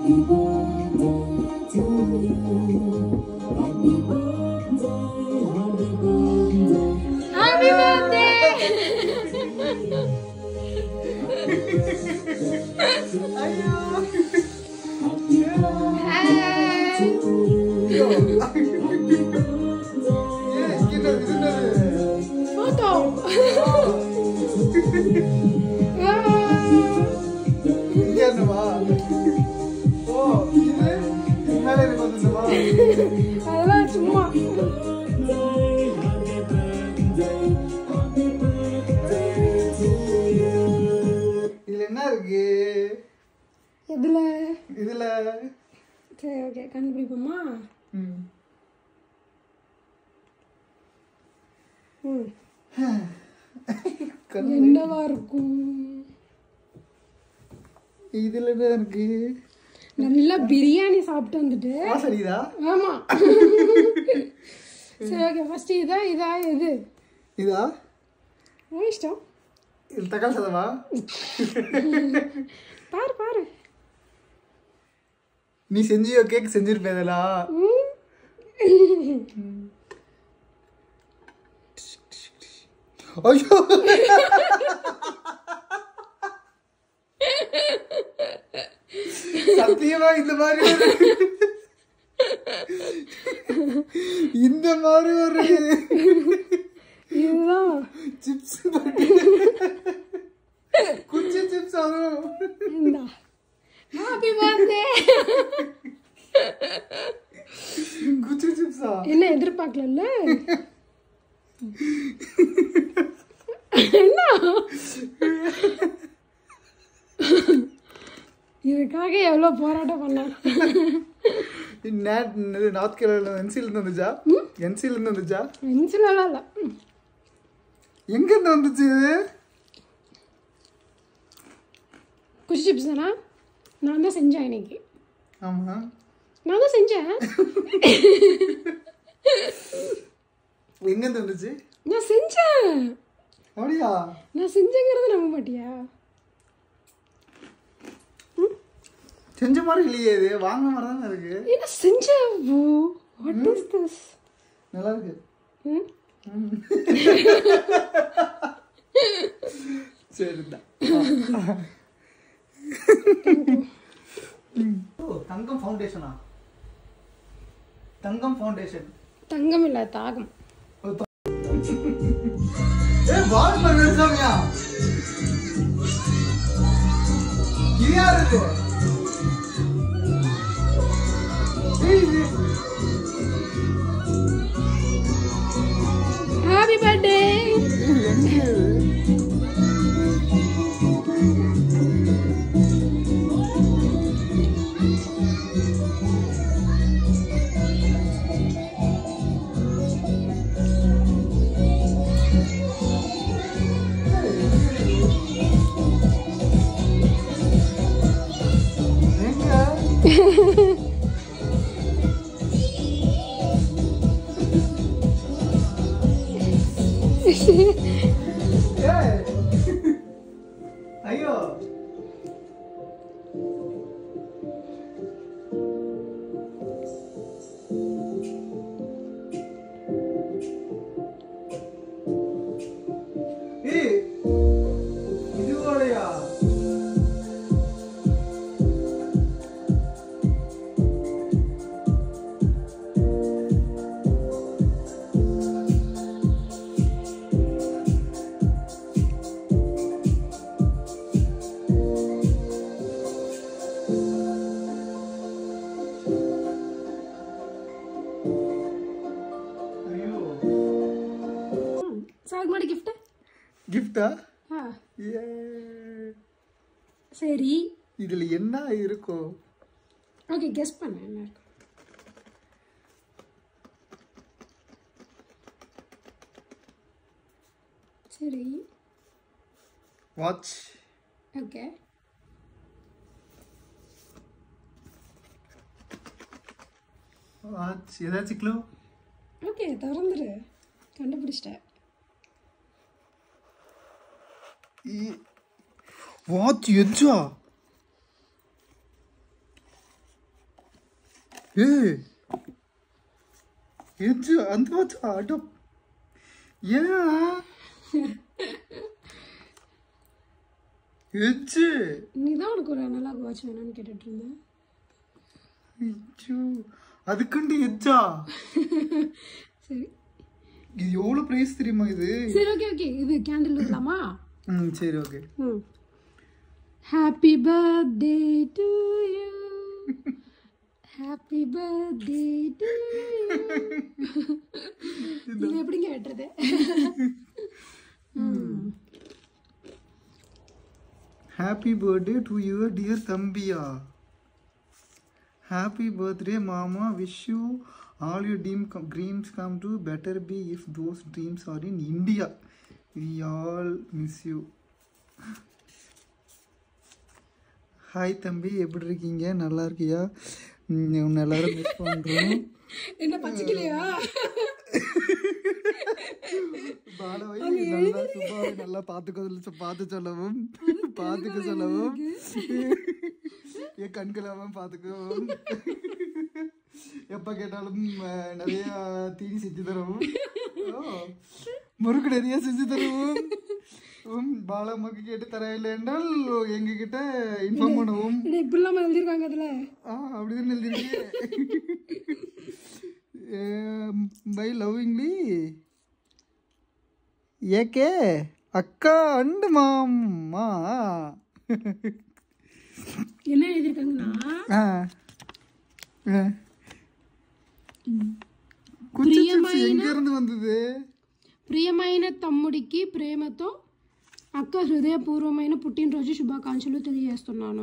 Happy birthday! Photo. அதெல்லாம் சும்மா இதுல என்ன இருக்கு? எதுல இதுல சரி ஓகே கண்டுபிடிப்போமா? என்னவா இருக்கும்? இதுல என்ன இருக்கு? நல்லா பிரியாணி சாப்பிட்டு வந்துட்டு சரிதா? ஆமா சரி ஓகே ஃபர்ஸ்ட் இதா எது இதா? உன் இஷ்டம். இது தக்காளி சாதமா? பாரு நீ செஞ்சியோ கேக் செஞ்சிருப்பேதா? ஐயோ சத்தியமா இந்த மாதிரி ஒரு இதுதான் சிப்ஸ் குச்சி சிப்ஸ் ஆகும். இந்தா ஹாப்பி பர்த்டே. குச்சி சிப்ஸா? என்ன எதிர்பார்க்கல? என்ன இதுக்காக எவ்வளவு போராட்டம் பண்ண? நார்த் கேரளா என்சில இருந்து வந்துச்சா? என்சில இருந்து வந்துச்சா? என்சிலலாம் இல்ல. எங்க இருந்து வந்துச்சு? குச்சி சிப்ஸ் தானா? நான் தான் செஞ்சேன் இன்னைக்கு. ஆமா நான் தான் செஞ்சேன். எங்க இருந்து வந்துச்சு? நான் செஞ்சேன். அப்படியா? நான் செஞ்சேங்கிறத நம்ப மாட்டியா? செஞ்ச மாதிரி இல்லையே, இது வாங்கின மாதிரி தானே இருக்கு. என்ன செஞ்சேன்? What is this? நல்லா இருக்கு. சரிதான். தங்கம் ஃபவுண்டேஷனா? தங்கம் ஃபவுண்டேஷன். தங்கம் இல்ல தாகம். பால் பண்ணா இது யாரு இது? Happy birthday. ஐயோ இதுவோடையா? சாகுமாடி கிஃப்ட். கிஃப்டா? சரி இதுல என்ன இருக்கும்? ஓகே கெஸ் பண்ணு என்ன இருக்கு. சரி வாட்ச். ஓகே வாட்ச் ஏதாச்சும் க்ளூ? ஓகே திறந்துரு. கண்டுபிடிச்சிட்டேன். வாட்ச் எஜ்ஜா? ஏய் எச்சு அந்த வாட்ச் அட ஏன் எச்சு நீ தான் உனக்கு ஒரு அனலாக் வாட்ச் வேணும்னு கேட்டுட்டு இருந்தேன். ஐயோ அதுக்குண்டு எச்சா? சரி இது எவ்வளவு பிரைஸ் தெரியுமா இது? சரி ஓகே ஓகே இது கேண்டில் விடலாமா? சரி okay. Happy birthday to you happy birthday to you. இது எப்படிங்க வெட்டுறது? Happy birthday to your dear தம்பியா. ஹாப்பி பர்த்டே மாமா, wish you all your dreams come true. Better be if those dreams are in India. We all miss you. Hi தம்பி, எப்படி இருக்கீங்க? நல்லா இருக்கியா? உன்னை எல்லாரும் மிஸ் பண்ணுறோம். என்ன பச்சைக்கலையா? பாடவை நல்லா சும்மாவே நல்லா பார்த்துக்க சொல்லவும் என் கண்களாவும் பார்த்துக்கவும், எப்போ கேட்டாலும் நிறைய தீனி செஞ்சு தரவும், முறுக்கு நிறைய செஞ்சு தரவும், பாலம்மாக்கு கேட்டு தர இல்லை என்றால் எங்ககிட்ட இன்ஃபார்ம் பண்ணவும். இப்படிலாம் எழுதிருக்காங்க அதில். அப்படிதான் எழுதிருக்கே. பை லவ்விங்லி ஏகே அக்கா அண்ட் மாமா. என்ன எழுதிருக்காங்கன்னா எங்க இருந்து வந்தது? ప్రియమైన తమ్ముడికి ప్రేమతో అక్క హృదయపూర్వమైన పుట్టినరోజు శుభాకాంక్షలు తెలియజేస్తున్నాను.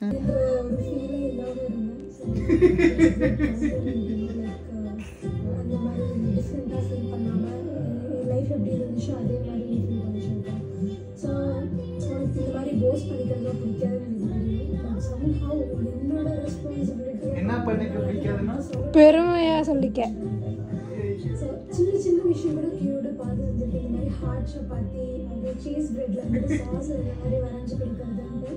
பெருமையா சொல்லிக்க. சின்ன சின்ன விஷயம் கூட கியூட பார்த்து வந்துட்டு இந்த மாதிரி ஹார்ட் சப்பாத்தி அந்த சீஸ் பிரெட்ல வந்து சாஸ் இந்த மாதிரி வரைஞ்சு கொடுக்கறது வந்து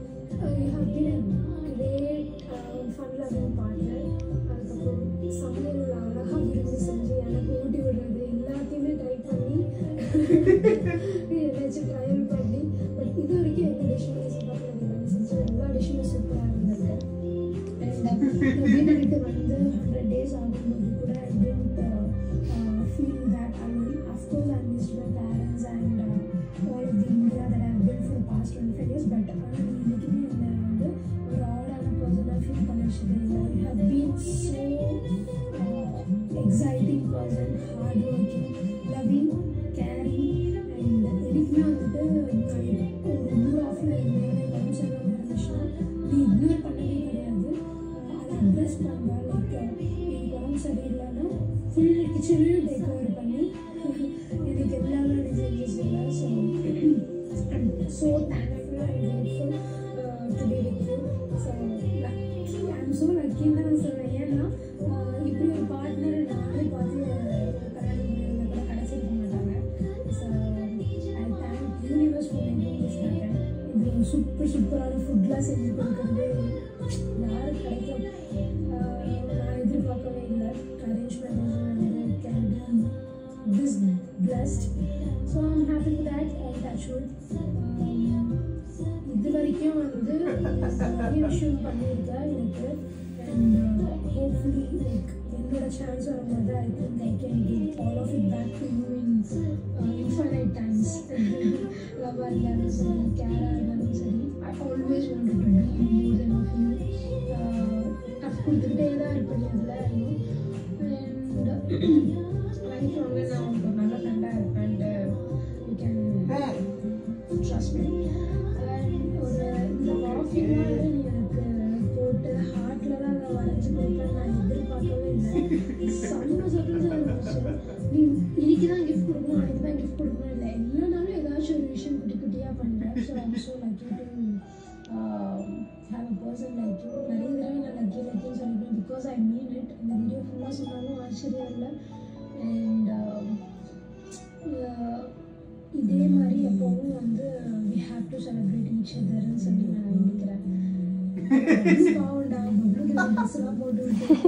கிரேட் ஃபன் லவ்விங் பார்ட்னர். அதுக்கப்புறம் சமையல் அழகாக விரும்பி செஞ்சு எனக்கு ஊட்டி விடுறது எல்லாத்தையுமே ட்ரை பண்ணி ஏதாச்சும் ட்ரையல் பண்ணி பட் இது வரைக்கும் எந்த டிஷ்ஷுமே சப்பாத்தி செஞ்சு எல்லா டிஷ்ஷுமே சூப்பராக இருந்திருக்கு. அண்ட் வீட்டுக்கிட்ட வந்து 100 days ஆகும்போது கூட feel that alone. Of course, I missed my parents and all of the India that I've been for the past 25 years. But I'm looking in the world and a person I feel connection. You have been so exciting person, hardworking, loving, caring, and anything வந்துட்டு ஒரு mood ஆஃப்ல இருந்தேன் உடம்பு சரியில்லாமல் இருந்துச்சுன்னா நீ ignore பண்ணவே கிடையாது. அதை அட்ரஸ் பண்ணுறா லைக் எனக்கு உடம்பு சரியில்லைன்னா ஃபுல் கிச்சனையும் டேக் ஓவர் பண்ணி எனக்கு எல்லாமே செஞ்சு சொல்ல. So I'm so thankful and grateful to be with you. So lucky, I'm so லக்கின்னு நான் சொல்லுவேன். ஏன்னா இப்படி ஒரு பார்ட்னர் நானே பார்த்து கல்யாணம் பண்ணியிருந்தா கூட கிடச்சிருக்க மாட்டாங்க. So I thank universe for making this happen. இது சூப்பரான ஃபுட்லாம் செஞ்சு கொடுக்குறது யாரும் கிடைக்கும் நான் எதிர்பார்க்கவே இல்லை. அரேஞ்ச் பண்ணி this blessed, so I'm happy with that. Touch wood. இது வரைக்கும் வந்து நிறைய விஷயம் பண்ணியிருக்கேன் எனக்கு. and hopefully like என்னோட சான்ஸ் வரும்போது I think I can give all of it back to you in infinite times. லவ்வாக இருந்தாலும் சரி, கேராக இருந்தாலும் சரி, I always wanted to be more than of you. Tough கொடுத்துக்கிட்டே தான் இருப்பேன் அதில். and life long நான் உங்களுக்கு ஒரு நல்ல ஃப்ரெண்டாக இருப்பேன். you can trust me. and ஒரு இந்த காஃபிலாம் நீ எனக்கு போட்டு ஹார்ட்டில் தான் அதை வரைஞ்சி கொடுப்பேன் நான் எதிர்பார்க்கவே இல்லை. செம்ம சர்ப்ரைஸாக இருந்துச்சு. நீ இன்னைக்கு தான் கிஃப்ட் கொடுக்கணும், அன்றைக்கி தான் கிஃப்ட் கொடுக்கணும் இல்லை, எல்லா நாளும் ஏதாச்சும் ஒரு விஷயம் குட்டி குட்டியாக பண்ணுறேன். So I'm so lucky to have a person like you. நிறைய தடவை நான் லக்கின்னு சொல்லிப்பேன் பிகாஸ் ஐ மீன் இட். இந்த வீடியோ ஃபுல்லாக சொன்னாலும் ஆச்சரியம் இல்லை. and இதே மாதிரி எப்போவும் வந்து we have to celebrate each otherன்னு சொல்லி நான் நினைக்கிறேன். பாவண்டா பப்ளு ட்ரெஸ் எல்லாம் போட்டு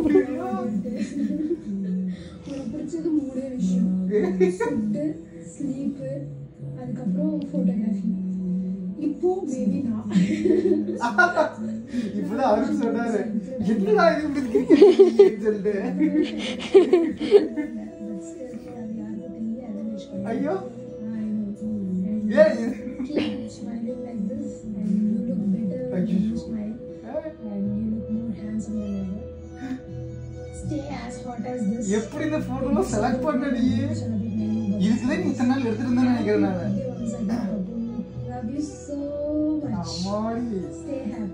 உனக்கு பிடிச்சது 3 விஷயம்: ஃபுட்டு, ஸ்லீப்பு, அதுக்கப்புறம் ஃபோட்டோகிராஃபி. இப்போ பேபி நான் இப்பதான் அவருக்கு சொன்னாரு என்னடா இது இப்படி சொல்லிட்டு. ஐயோ smiling like this and you look better when you smile and you look more handsome than ever. Stay as hot as this. எப்படி இந்த போட்டோல செலக்ட் பண்ண நீ? இதுக்குதான் நீ இத்தனை நாள் எடுத்துட்டு இருந்தேன்னு நினைக்கிறேன் நான். Love you so much. அம்மாடி. Stay happy.